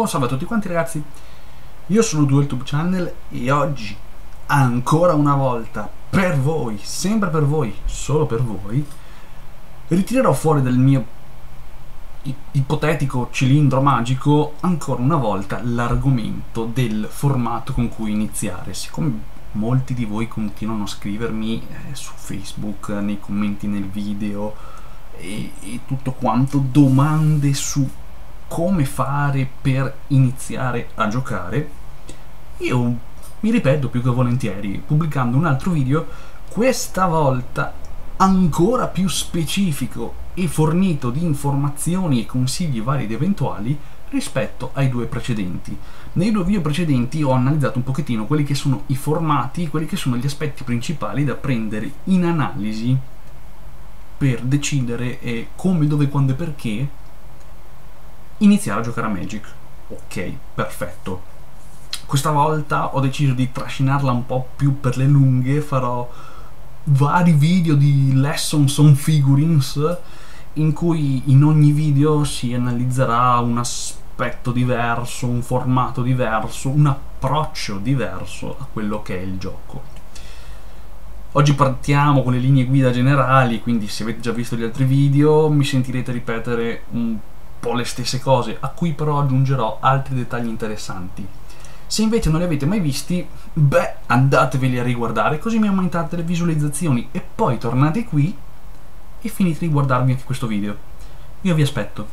Buon salve a tutti quanti ragazzi, io sono DualTube Channel e oggi, ancora una volta, per voi, sempre per voi, solo per voi, ritirerò fuori dal mio ipotetico cilindro magico ancora una volta l'argomento del formato con cui iniziare. Siccome molti di voi continuano a scrivermi su Facebook, nei commenti nel video e tutto quanto, domande su come fare per iniziare a giocare, io mi ripeto più che volentieri pubblicando un altro video, questa volta ancora più specifico e fornito di informazioni e consigli vari ed eventuali rispetto ai due precedenti. Nei due video precedenti ho analizzato un pochettino quelli che sono i formati, quelli che sono gli aspetti principali da prendere in analisi per decidere come, dove, quando e perché iniziare a giocare a Magic. Ok, perfetto. Questa volta ho deciso di trascinarla un po' più per le lunghe, farò vari video di lessons on figurines in cui in ogni video si analizzerà un aspetto diverso, un formato diverso, un approccio diverso a quello che è il gioco. Oggi partiamo con le linee guida generali, quindi se avete già visto gli altri video mi sentirete ripetere un po' le stesse cose, a cui però aggiungerò altri dettagli interessanti. Se invece non li avete mai visti, beh, andateveli a riguardare, così mi aumentate le visualizzazioni e poi tornate qui e finite di guardarvi anche questo video. Io vi aspetto.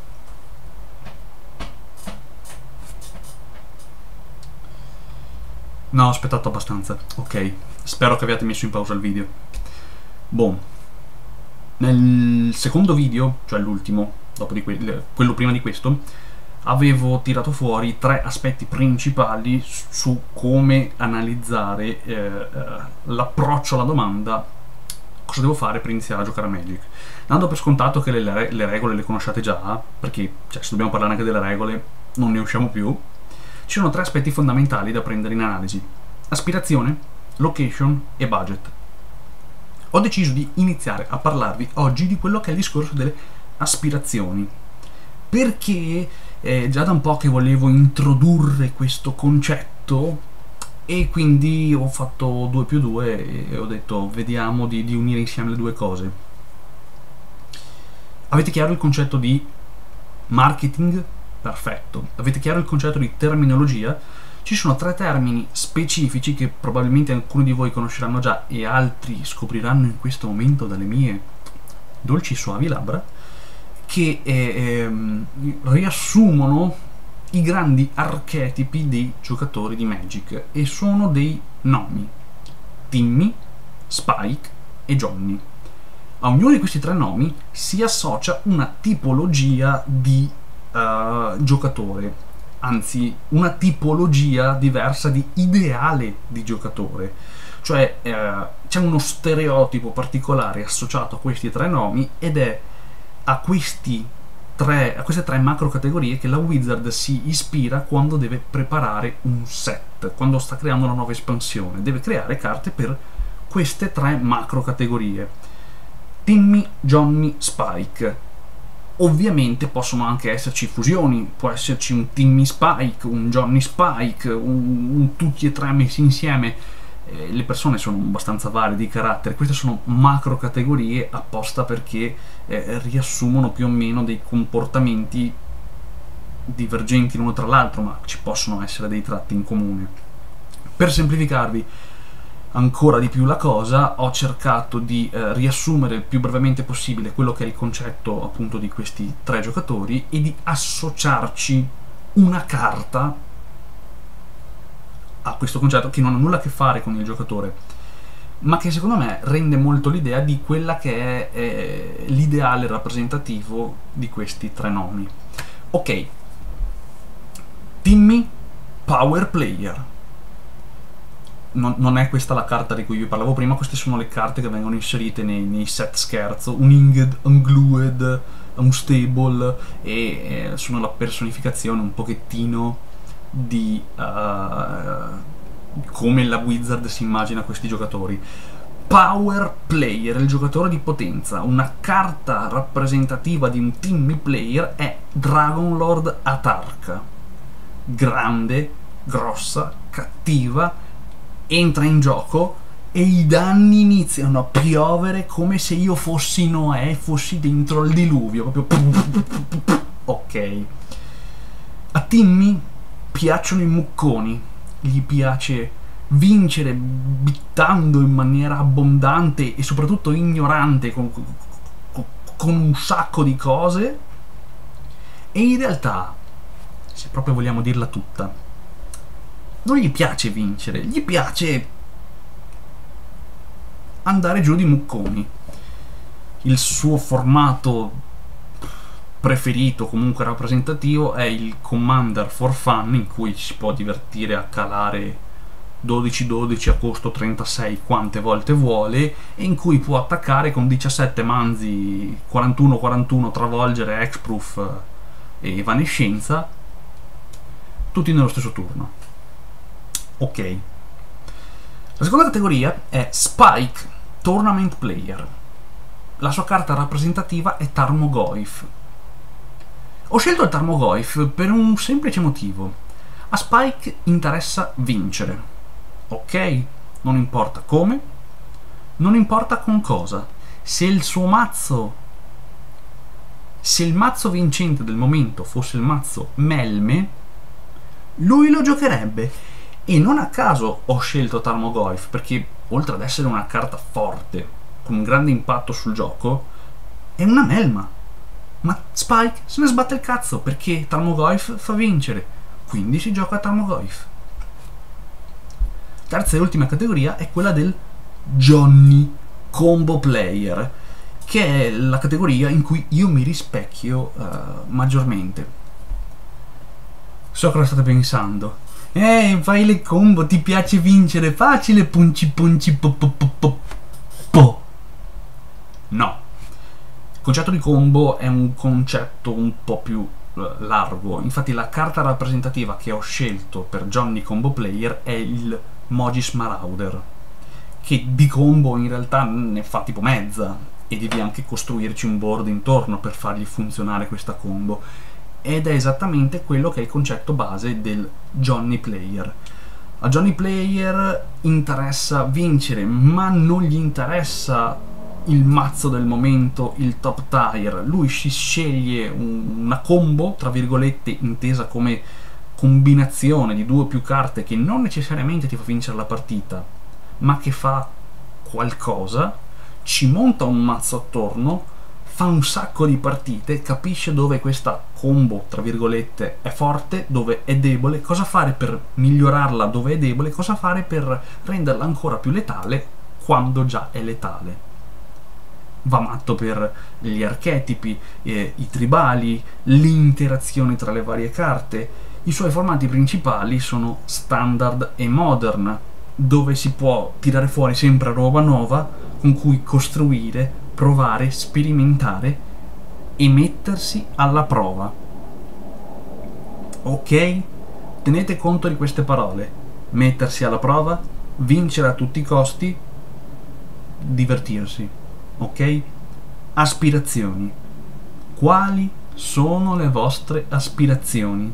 No, ho aspettato abbastanza. Ok, spero che abbiate messo in pausa il video. Boh, nel secondo video, cioè l'ultimo, dopo di quello prima di questo, avevo tirato fuori tre aspetti principali su come analizzare l'approccio alla domanda: cosa devo fare per iniziare a giocare a Magic? Dando per scontato che le regole le conosciate già, perché se dobbiamo parlare anche delle regole non ne usciamo più, ci sono tre aspetti fondamentali da prendere in analisi: aspirazione, location e budget. Ho deciso di iniziare a parlarvi oggi di quello che è il discorso delle aspirazioni, perché già da un po' che volevo introdurre questo concetto e quindi ho fatto 2 più 2 e ho detto vediamo di unire insieme le due cose. Avete chiaro il concetto di marketing? Perfetto. Avete chiaro il concetto di terminologia? Ci sono 3 termini specifici che probabilmente alcuni di voi conosceranno già e altri scopriranno in questo momento dalle mie dolci suavi labbra, che riassumono i grandi archetipi dei giocatori di Magic, e sono dei nomi: Timmy, Spike e Johnny. A ognuno di questi 3 nomi si associa una tipologia di giocatore, anzi una tipologia diversa di ideale di giocatore, cioè c'è uno stereotipo particolare associato a questi 3 nomi, ed è a queste tre macro categorie che la Wizard si ispira quando deve preparare un set, quando sta creando una nuova espansione. Deve creare carte per queste 3 macro categorie: Timmy, Johnny, Spike. Ovviamente possono anche esserci fusioni, può esserci un Timmy Spike, un Johnny Spike, un tutti e 3 messi insieme. Le persone sono abbastanza varie di carattere, queste sono macro categorie apposta perché riassumono più o meno dei comportamenti divergenti l'uno tra l'altro, ma ci possono essere dei tratti in comune. Per semplificarvi ancora di più la cosa, ho cercato di riassumere il più brevemente possibile quello che è il concetto appunto di questi 3 giocatori e di associarci una carta a questo concetto che non ha nulla a che fare con il giocatore, ma che secondo me rende molto l'idea di quella che è l'ideale rappresentativo di questi 3 nomi. Ok, Timmy, Power Player. Non è questa la carta di cui vi parlavo prima, queste sono le carte che vengono inserite nei set scherzo: un Inged, un Glued, un Stable, e sono la personificazione un pochettino di come la Wizard si immagina questi giocatori. Power Player, il giocatore di potenza. Una carta rappresentativa di un Timmy Player è Dragonlord Atarka. grande, grossa, cattiva, entra in gioco e i danni iniziano a piovere come se io fossi Noè e fossi dentro il diluvio, proprio. Ok. A Timmy piacciono i mucconi, gli piace vincere bittando in maniera abbondante e soprattutto ignorante con un sacco di cose, e in realtà, se proprio vogliamo dirla tutta, non gli piace vincere, gli piace andare giù di mucconi. Il suo formato preferito, comunque rappresentativo, è il Commander for Fun, in cui si può divertire a calare 12-12 a costo 36 quante volte vuole, e in cui può attaccare con 17 manzi 41-41, travolgere, hexproof e evanescenza, tutti nello stesso turno. Ok. La seconda categoria è Spike Tournament Player. La sua carta rappresentativa è Tarmogoyf. Ho scelto il Tarmogoyf per un semplice motivo. A Spike interessa vincere. Ok? Non importa come, non importa con cosa. Se il mazzo vincente del momento fosse il mazzo Melme, lui lo giocherebbe. E non a caso ho scelto Tarmogoyf, perché oltre ad essere una carta forte, con un grande impatto sul gioco, è una melma. Ma Spike se ne sbatte il cazzo, perché Tarmogoyf fa vincere, quindi si gioca a Tarmogoyf. Terza e ultima categoria è quella del Johnny Combo Player, che è la categoria in cui io mi rispecchio maggiormente. So cosa state pensando. Fai le combo, ti piace vincere, facile, punci punci po po po po po. No. Il concetto di combo è un concetto un po' più largo. Infatti la carta rappresentativa che ho scelto per Johnny Combo Player è il Mogis Marauder, che di combo in realtà ne fa tipo mezza, e devi anche costruirci un board intorno per fargli funzionare questa combo. Ed è esattamente quello che è il concetto base del Johnny Player. A Johnny Player interessa vincere, ma non gli interessa il mazzo del momento, il top tier. Lui si sceglie una combo, tra virgolette, intesa come combinazione di due o più carte che non necessariamente ti fa vincere la partita, ma che fa qualcosa, ci monta un mazzo attorno, fa un sacco di partite, capisce dove questa combo, tra virgolette, è forte, dove è debole, cosa fare per migliorarla dove è debole, cosa fare per renderla ancora più letale quando già è letale. Va matto per gli archetipi, i tribali, l'interazione tra le varie carte. I suoi formati principali sono standard e modern, dove si può tirare fuori sempre roba nuova con cui costruire, provare, sperimentare e mettersi alla prova. Ok? Tenete conto di queste parole: mettersi alla prova, vincere a tutti i costi, divertirsi. Ok? Aspirazioni. Quali sono le vostre aspirazioni?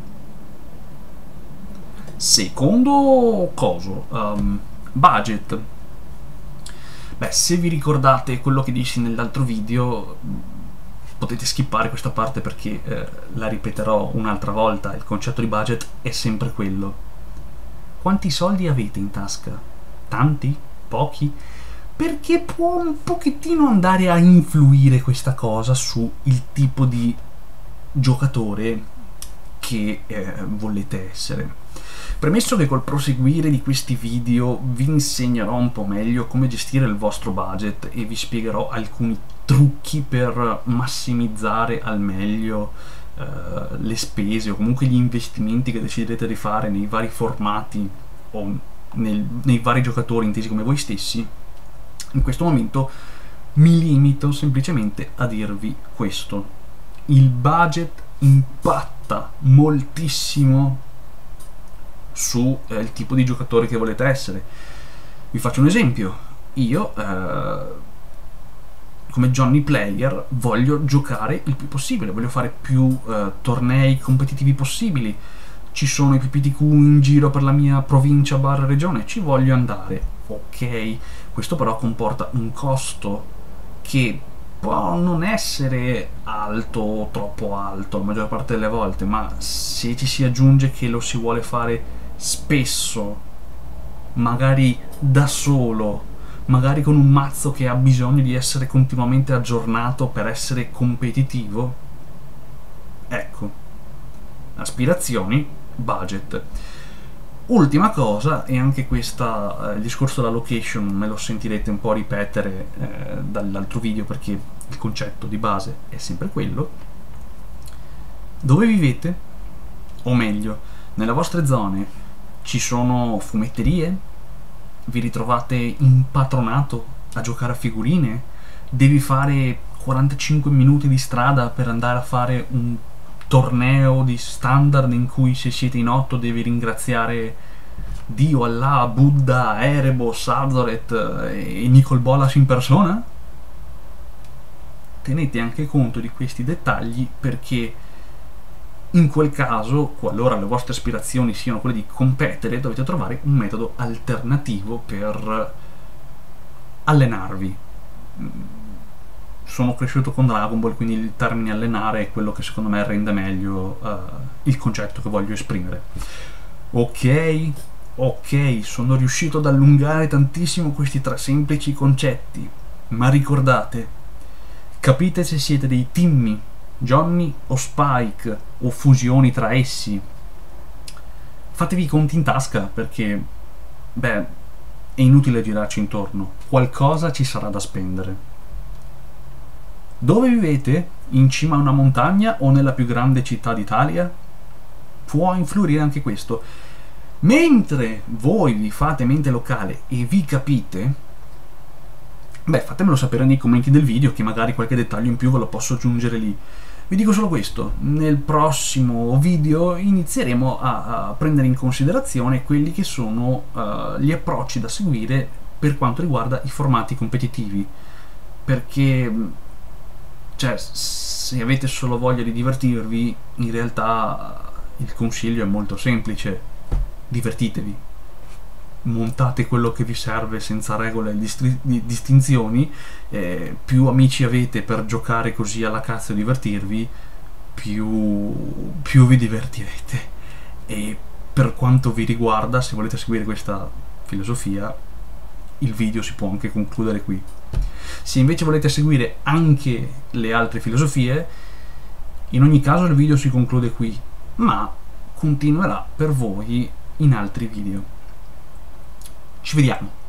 Secondo coso, budget. Beh, se vi ricordate quello che dissi nell'altro video, potete skippare questa parte perché la ripeterò un'altra volta. Il concetto di budget è sempre quello. Quanti soldi avete in tasca? Tanti? Pochi? Perché può un pochettino andare a influire questa cosa su il tipo di giocatore che volete essere. Premesso che col proseguire di questi video vi insegnerò un po' meglio come gestire il vostro budget e vi spiegherò alcuni trucchi per massimizzare al meglio le spese o comunque gli investimenti che deciderete di fare nei vari formati o nei vari giocatori intesi come voi stessi, in questo momento mi limito semplicemente a dirvi questo: il budget impatta moltissimo su il tipo di giocatore che volete essere. Vi faccio un esempio: io come Johnny Player voglio giocare il più possibile, voglio fare più tornei competitivi possibili, ci sono i PPTQ in giro per la mia provincia barra regione, ci voglio andare, ok, questo però comporta un costo che può non essere alto o troppo alto la maggior parte delle volte, ma se ci si aggiunge che lo si vuole fare spesso, magari da solo, magari con un mazzo che ha bisogno di essere continuamente aggiornato per essere competitivo, ecco, aspirazioni, budget. Ultima cosa, e anche questa, il discorso della location me lo sentirete un po' ripetere dall'altro video perché il concetto di base è sempre quello. Dove vivete? O meglio, nelle vostre zone ci sono fumetterie? Vi ritrovate impatronato a giocare a figurine? Devi fare 45 minuti di strada per andare a fare un torneo di standard in cui se siete in 8 devi ringraziare Dio, Allah, Buddha, Erebos, Azoret e Nicol Bolas in persona? Tenete anche conto di questi dettagli, perché in quel caso, qualora le vostre aspirazioni siano quelle di competere, dovete trovare un metodo alternativo per allenarvi. Sono cresciuto con Dragon Ball, quindi il termine allenare è quello che secondo me rende meglio il concetto che voglio esprimere. Ok, sono riuscito ad allungare tantissimo questi 3 semplici concetti, ma ricordate, capite se siete dei Timmy, Johnny o Spike, o fusioni tra essi. Fatevi i conti in tasca, perché, beh, è inutile girarci intorno, qualcosa ci sarà da spendere. Dove vivete? In cima a una montagna o nella più grande città d'Italia? Può influire anche questo. Mentre voi vi fate mente locale e vi capite, beh, fatemelo sapere nei commenti del video, che magari qualche dettaglio in più ve lo posso aggiungere lì. Vi dico solo questo: nel prossimo video inizieremo a prendere in considerazione quelli che sono gli approcci da seguire per quanto riguarda i formati competitivi, perché, cioè, se avete solo voglia di divertirvi, in realtà il consiglio è molto semplice: divertitevi, montate quello che vi serve senza regole e distinzioni. Più amici avete per giocare così alla cazzo e divertirvi, più vi divertirete. E per quanto vi riguarda, se volete seguire questa filosofia, il video si può anche concludere qui. Se invece volete seguire anche le altre filosofie, in ogni caso il video si conclude qui, ma continuerà per voi in altri video. Ci vediamo!